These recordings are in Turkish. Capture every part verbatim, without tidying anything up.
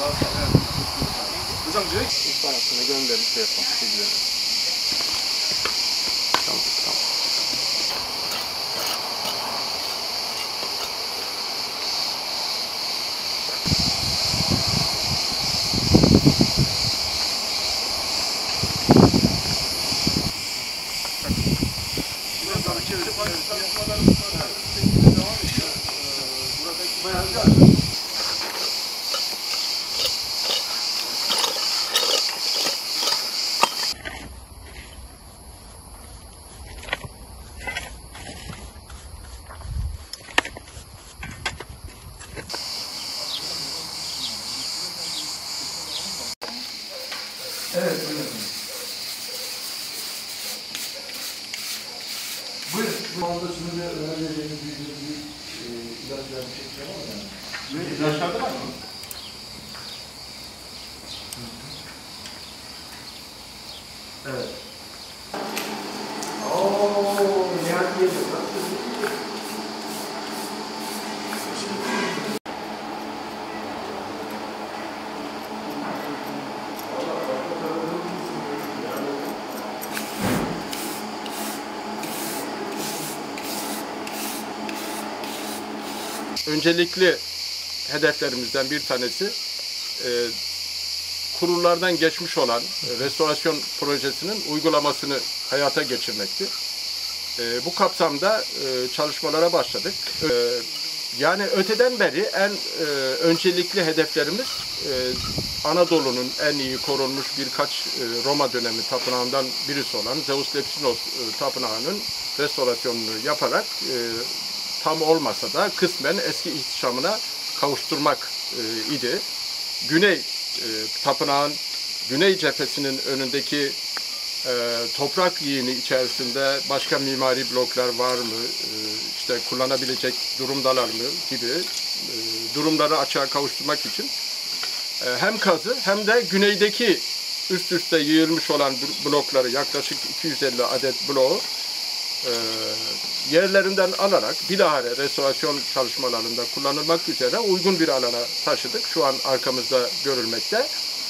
Hocam direkt İhbaratına gönderin şey yapalım. Tamam, tamam. biraz daha çevirip çalışmalarımız devam ediyor. Buradaki bayağı evet, buyurun. Buyurun. Bu anda şimdi önereceğiniz bir, bir, bir e, ilaç vermiş bir şey var mı yani? Ne? İlaçlarda var mı? Evet. Ooo, Nihat Yedi. Öncelikli hedeflerimizden bir tanesi e, kurullardan geçmiş olan e, restorasyon projesinin uygulamasını hayata geçirmekti. E, bu kapsamda e, çalışmalara başladık. E, yani öteden beri en e, öncelikli hedeflerimiz e, Anadolu'nun en iyi korunmuş birkaç e, Roma dönemi tapınağından birisi olan Zeus Lepsinos e, tapınağının restorasyonunu yaparak e, tam olmasa da kısmen eski ihtişamına kavuşturmak e, idi. Güney e, tapınağın güney cephesinin önündeki e, toprak yığını içerisinde başka mimari bloklar var mı, e, işte kullanabilecek durumdalar mı gibi e, durumları açığa kavuşturmak için e, hem kazı hem de güneydeki üst üste yığılmış olan blokları, yaklaşık iki yüz elli adet bloğu E, yerlerinden alarak bilahare restorasyon çalışmalarında kullanılmak üzere uygun bir alana taşıdık. Şu an arkamızda görülmekte.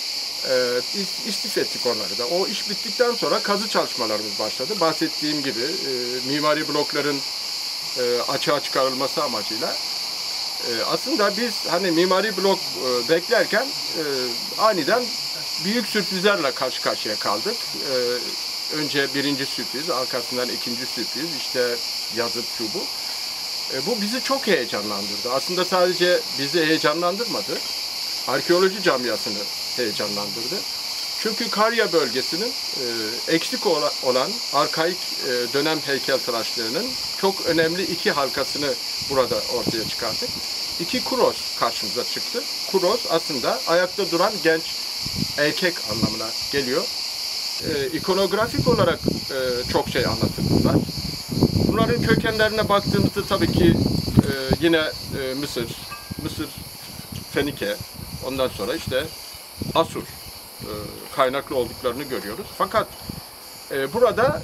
E, istif ettik onları da. O iş bittikten sonra kazı çalışmalarımız başladı. Bahsettiğim gibi e, mimari blokların e, açığa çıkarılması amacıyla. E, aslında biz hani mimari blok e, beklerken e, aniden büyük sürprizlerle karşı karşıya kaldık. E, Önce birinci sürpriz, arkasından ikinci sürpriz, işte yazıp şu bu. E, bu bizi çok heyecanlandırdı. Aslında sadece bizi heyecanlandırmadı, arkeoloji camiasını heyecanlandırdı. Çünkü Karya bölgesinin e, eksik ola, olan arkaik e, dönem heykeltıraşlarının çok önemli iki halkasını burada ortaya çıkardık. İki Kuros karşımıza çıktı. Kuros aslında ayakta duran genç erkek anlamına geliyor. Ee, ikonografik olarak e, çok şey anlatır bunlar. Bunların kökenlerine baktığımızda tabii ki e, yine e, Mısır, Mısır, Fenike, ondan sonra işte Asur e, kaynaklı olduklarını görüyoruz. Fakat e, burada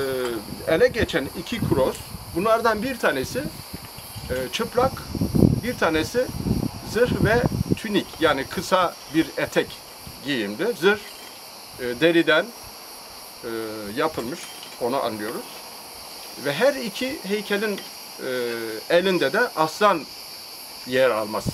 e, ele geçen iki Kuros, bunlardan bir tanesi e, çıplak, bir tanesi zırh ve tünik, yani kısa bir etek giyimdi. Zırh e, deriden e, yapılmış, onu anlıyoruz. Ve her iki heykelin e, elinde de aslan yer alması.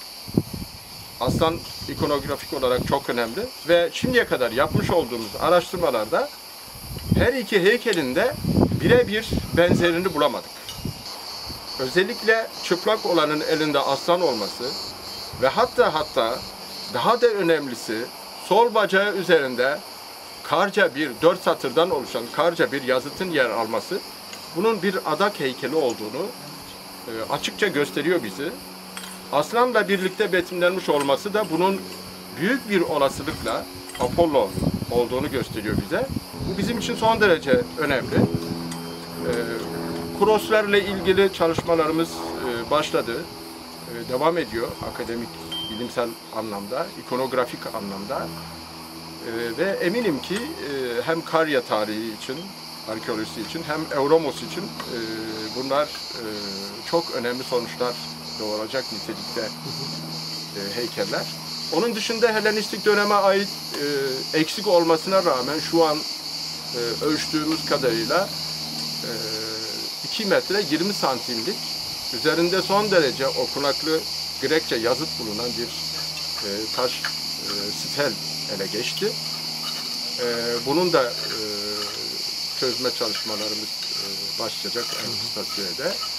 Aslan ikonografik olarak çok önemli ve şimdiye kadar yapmış olduğumuz araştırmalarda her iki heykelin de birebir benzerini bulamadık. Özellikle çıplak olanın elinde aslan olması ve hatta hatta daha da önemlisi sol bacağı üzerinde karca bir, dört satırdan oluşan karca bir yazıtın yer alması, bunun bir adak heykeli olduğunu e, açıkça gösteriyor bizi. Aslanla birlikte betimlenmiş olması da bunun büyük bir olasılıkla Apollo olduğunu gösteriyor bize. Bu bizim için son derece önemli. E, Kuroslarla ilgili çalışmalarımız e, başladı, e, devam ediyor akademik, bilimsel anlamda, ikonografik anlamda. Ee, ve eminim ki e, hem Karya tarihi için, arkeolojisi için hem Euromos için e, bunlar e, çok önemli sonuçlar doğuracak nitelikte e, heykeller. Onun dışında Helenistik döneme ait e, eksik olmasına rağmen şu an e, ölçtüğümüz kadarıyla e, iki metre yirmi santimlik üzerinde son derece okunaklı Grekçe yazıt bulunan bir e, taş e, stel ele geçti. E, bunun da e, çözme çalışmalarımız e, başlayacak en kısa sürede.